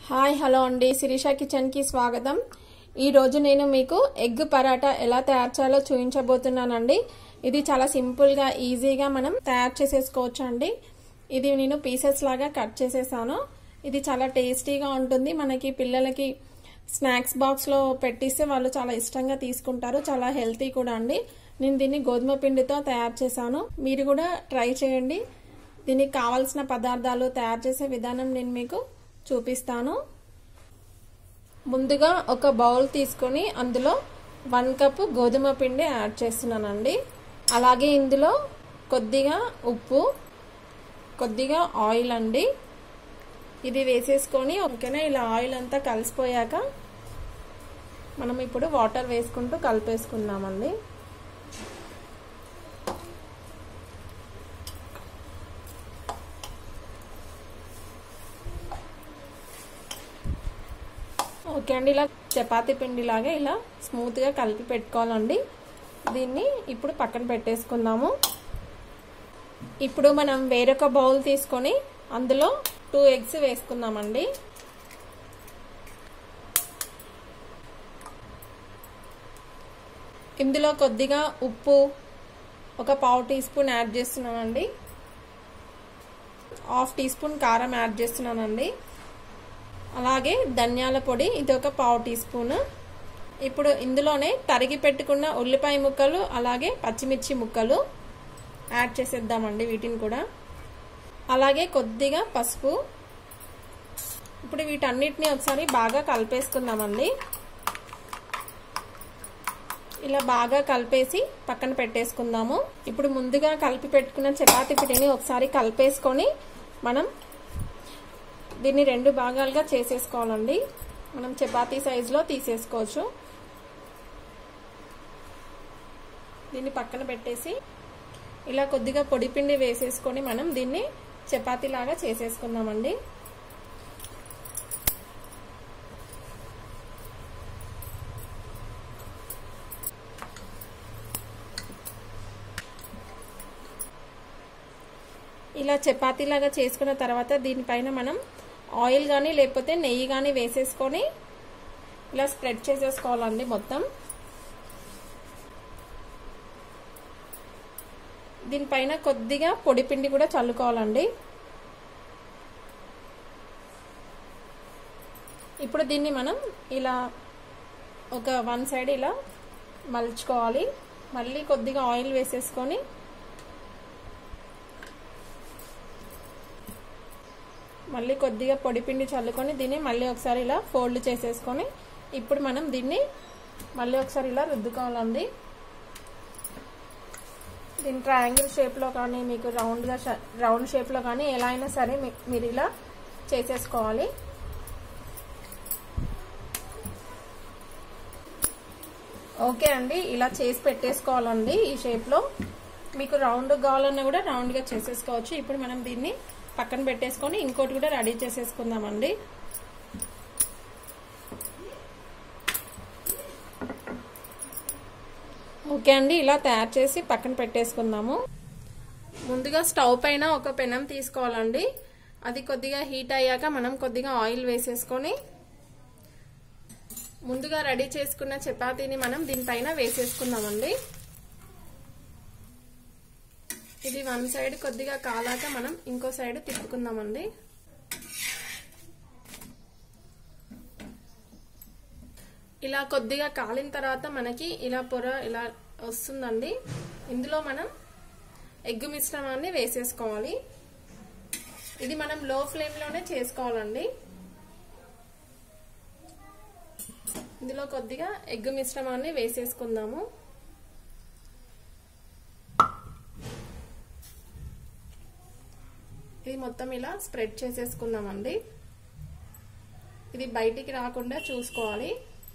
Hi hello అండి Sirisha kitchen కి స్వాగతం। ఈ రోజు నేను మీకు ఎగ్ పరాటా ఎలా తయారు చేయాలో చూపించబోతున్నానండి। ఇది చాలా సింపుల్ గా ఈజీగా మనం తయారు చేసేసుకోవచ్చు అండి। ఇది నేను పీసెస్ లాగా కట్ చేసేసాను। ఇది చాలా టేస్టీగా ఉంటుంది। మనకి పిల్లలకి స్నాక్స్ బాక్స్ లో పెట్టిస్తే వాళ్ళు చాలా ఇష్టంగా తీసుకుంటారు। చాలా హెల్తీ కూడా అండి। నేను దీన్ని గోధుమ పిండితో తయారు చేశాను। మీరు కూడా ట్రై చేయండి। దీనికి కావాల్సిన పదార్థాలు తయారు చేసే విధానం నేను మీకు చూపిస్తాను। ముందుగా ఒక బౌల్ తీసుకొని అందులో 1 కప్ గోధుమ పిండి యాడ్ చేస్తున్నానండి। అలాగే ఇందులో కొద్దిగా ఉప్పు, కొద్దిగా ఆయిల్ అండి। ఇది వేసేసుకొని ఓకేనా, ఇలా ఆయిల్ అంతా కలిసిపోయాక మనం ఇప్పుడు వాటర్ వేసుకుంటూ కలిపేసుకుందామండి। ఓకే అండి, ఇలా చపాతీ పిండి లాగా ఇలా స్మూత్ గా కలిపి పెట్టుకోవాలండి। దీన్ని ఇప్పుడు పక్కన పెట్టేసుకుందాము। ఇప్పుడు మనం వేరొక బౌల్ తీసుకొని అందులో 2 ఎగ్స్ వేసుకుందామండి। ఇందులో కొద్దిగా ఉప్పు, ఒక పావు టీ స్పూన్ యాడ్ చేస్తున్నానండి। హాఫ్ టీ స్పూన్ కారం యాడ్ చేస్తున్నానండి। అలాగే ధనియాల పొడి, ఇది ఒక పావు టీ స్పూన్। ఇప్పుడు ఇందులోనే తరిగి పెట్టుకున్న ఉల్లిపాయ ముక్కలు అలాగే పచ్చిమిర్చి ముక్కలు యాడ్ చేసేద్దామండి వీటిని కూడా। అలాగే కొద్దిగా పసుపు। ఇప్పుడు వీటన్నిటిని ఒకసారి బాగా కలిపేసుకుందామండి। ఇలా బాగా కలిపేసి పక్కన పెట్టేసుకుందాము। ఇప్పుడు ముందుగా కలిపి పెట్టుకున్న చపాతీ పిండిని ఒకసారి కలిపేసుకొని మనం దీన్ని 2 భాగాలుగా చేసేసుకోవాలండి। మనం చపాతీ సైజులో తీసేసుకోవచ్చు। దీన్ని పక్కన పెట్టేసి ఇలా కొద్దిగా పొడి పిండి వేసేసుకొని మనం దీన్ని చపాతీ లాగా చేసేసుకుందామండి। ఇలా చపాతీ లాగా చేసుకున్న తర్వాత దీనిపైన మనం ఆయిల్ కానీ లేకపోతే నెయ్యి కానీ వేసేసుకొని ఇలా స్ప్రెడ్ చేసేసుకోవాలండి మొత్తం। దీనిపైన కొద్దిగా పొడి పిండి కూడా చల్లుకోవాలండి। ఇప్పుడు దీన్ని మనం ఇలా ఒక 1 సైడ్ ఇలా మలుచుకోవాలి। మళ్ళీ కొద్దిగా ఆయిల్ వేసేసుకొని మళ్ళీ కొద్దిగా పొడి పిండి చల్లుకొని దీన్ని మళ్ళీ ఒకసారి ఇలా ఫోల్డ్ చేసేసుకొని ఇప్పుడు మనం దీన్ని మళ్ళీ ఒకసారి ఇలా రుద్దుకోవాలండి। దీన్ని ట్రయాంగిల్ షేప్లో కానీ మీకు రౌండ్ షేప్లో కానీ ఎలా అయినా సరే మీరు ఇలా చేసేసుకోవాలి। ఓకే అండి, ఇలా చేసి పెట్టేసుకోవాలండి ఈ షేప్లో। మీకు రౌండ్ కావాలన్నా కూడా రౌండ్గా చేసేసుకోవచ్చు। ఇప్పుడు మనం దీన్ని పక్కన పెట్టేసుకొని ఇంకోటి కూడా రెడీ చేసేసుకుందామండి। ఓకే అండి, ఇలా తయారు చేసి పక్కన పెట్టేసుకుందాము। ముందుగా స్టవ్ పైన ఒక పెనం తీసుకోవాలండి। అది కొద్దిగా హీట్ అయ్యాక మనం కొద్దిగా ఆయిల్ వేసేసుకొని ముందుగా రెడీ చేసుకున్న చపాతీని మనం దీనిపైన వేసేసుకుందామండి। ఇది 1 సైడ్ కొద్దిగా కాలాక మనం ఇంకో సైడ్ తిప్పుకుందామండి। ఇలా కొద్దిగా కాలిన తర్వాత మనకి ఇలా పొర ఇలా వస్తుందండి। ఇందులో మనం ఎగ్ మిశ్రమాన్ని వేసేసుకోవాలి। ఇది మనం లో ఫ్లేమ్ లోనే చేసుకోవాలండి। ఇందులో కొద్దిగా ఎగ్ మిశ్రమాన్ని వేసేసుకుందాము। ఇది మొత్తం ఇలా స్ప్రెడ్ చేసేసుకుందామండి। ఇది బయటికి రాకుండా చూసుకోవాలి।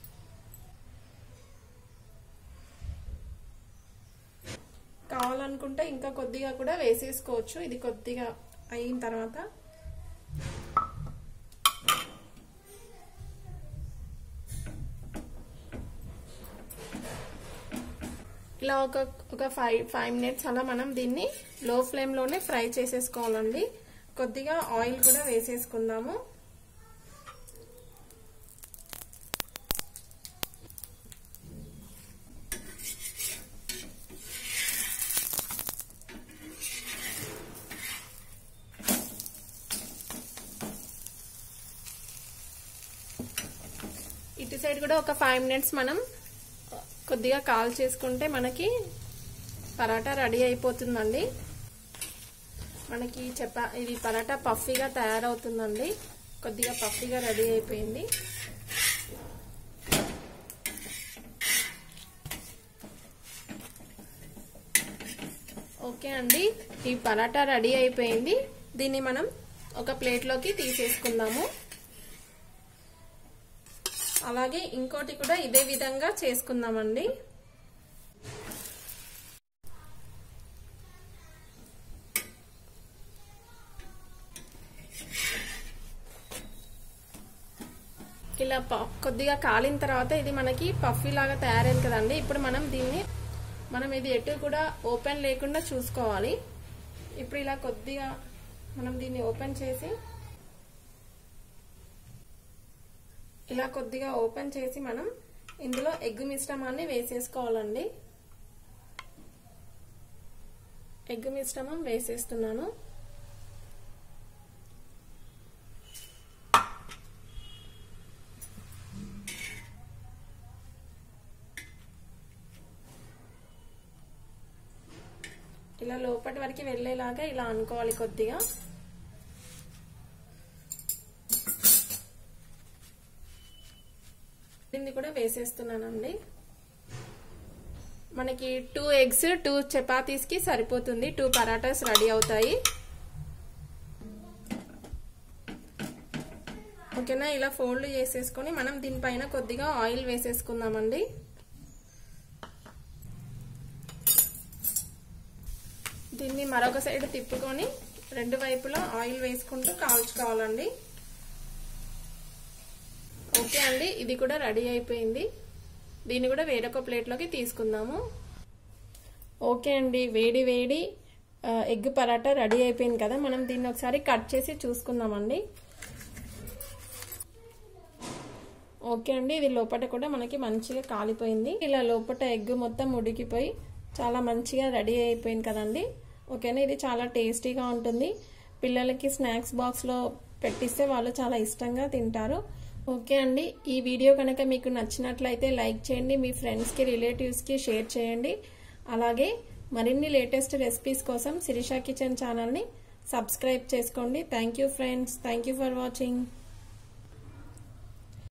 కావాలనుకుంటే ఇంకా కొద్దిగా కూడా వేసేసుకోవచ్చు। ఇది కొద్దిగా అయిన తర్వాత ఇలా ఒక 5 మినిట్స్ అలా మనం దీన్ని లో ఫ్లేమ్ లోనే ఫ్రై చేసేసుకోవాలండి। కొద్దిగా ఆయిల్ కూడా వేసేసుకుందాము। ఇటు సైడ్ కూడా ఒక 5 మినిట్స్ మనం కొద్దిగా కాల్ చేసుకుంటే మనకి పరాటా రెడీ అయిపోతుందండి. మనకి ఇది పరాటా పఫీగా తయారవుతుందండి. కొద్దిగా పఫీగా రెడీ అయిపోయింది. ఓకే అండి, ఈ పరాటా రెడీ అయిపోయింది. దీన్ని మనం ఒక ప్లేట్లోకి తీసేసుకుందాము. అలాగే ఇంకోటి కూడా ఇదే విధంగా చేసుకుందామండి. ఇలా కొద్దిగా కాలిన తర్వాత ఇది మనకి పఫీ లాగా తయారైంది కదండి. ఇప్పుడు మనం ఇది ఎటు కూడా ఓపెన్ లేకుండా చూసుకోవాలి. ఇప్పుడు ఇలా కొద్దిగా మనం దీన్ని ఓపెన్ చేసి మనం ఇందులో ఎగ్ మిశ్రమాన్ని వేసేసుకోవాలండి. ఎగ్ మిశ్రమం వేసేస్తున్నాను. ఇలా లోపటి వరకు వెళ్ళేలాగా ఇలా అనుకోవాలి. కొద్దిగా దీన్ని కూడా వేసేస్తున్నానండి. మనకి 2 ఎగ్స్ 2 చపాతీస్ కి సరిపోతుంది. 2 పరాటాస్ రెడీ అవుతాయి. ఓకేనా, ఇలా ఫోల్డ్ చేసేసుకొని మనం దీనిపైన కొద్దిగా ఆయిల్ వేసేసుకుందామండి. దీన్ని మరొక సైడ్ తిప్పుకొని 2 వైపులా ఆయిల్ వేసుకుంటూ కాల్చుకోవాలండి. ఓకే అండి, ఇది కూడా రెడీ అయిపోయింది. దీన్ని కూడా వేరొక ప్లేట్లోకి తీసుకుందాము. ఓకే అండి, వేడి వేడి ఎగ్ పరాటా రెడీ అయిపోయింది కదా. మనం దీన్ని ఒకసారి కట్ చేసి చూసుకుందామండి. ఓకే అండి, ఇది లోపల కూడా మనకి మంచిగా కాలిపోయింది. ఇలా లోపల ఎగ్ మొత్తం ఉడికిపోయి చాలా మంచిగా రెడీ అయిపోయింది కదండి. ఓకేనా, ఇది చాలా టేస్టీగా ఉంటుంది. పిల్లలకి స్నాక్స్ బాక్స్లో పెట్టిస్తే వాళ్ళు చాలా ఇష్టంగా తింటారు. ఓకే అండి, ఈ వీడియో కనుక మీకు నచ్చినట్లయితే లైక్ చేయండి. మీ ఫ్రెండ్స్కి రిలేటివ్స్కి షేర్ చేయండి. అలాగే మరిన్ని లేటెస్ట్ రెసిపీస్ కోసం శిరీష కిచెన్ ఛానల్ని సబ్స్క్రైబ్ చేసుకోండి. Thank you friends. Thank you for watching.